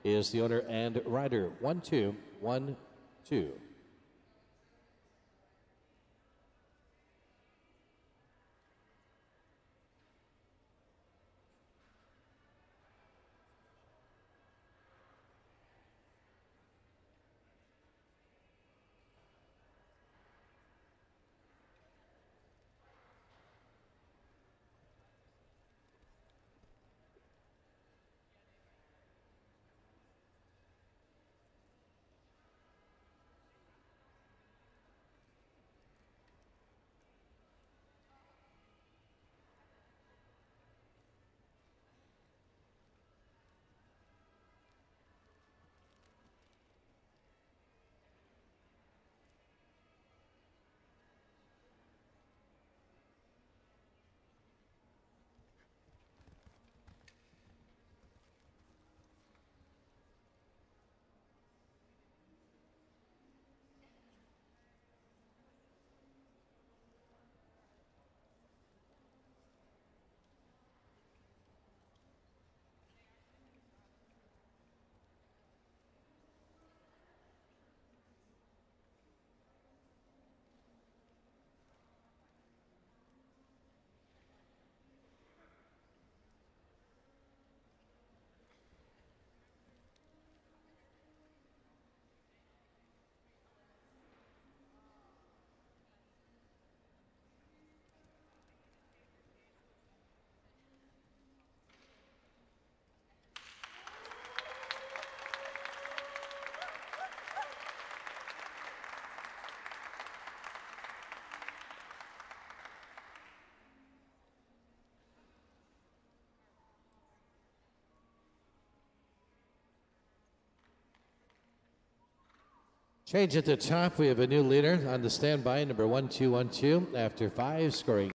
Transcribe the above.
is the owner and rider. 1212. Change at the top. We have a new leader on the standby, number 1212, after 5, scoring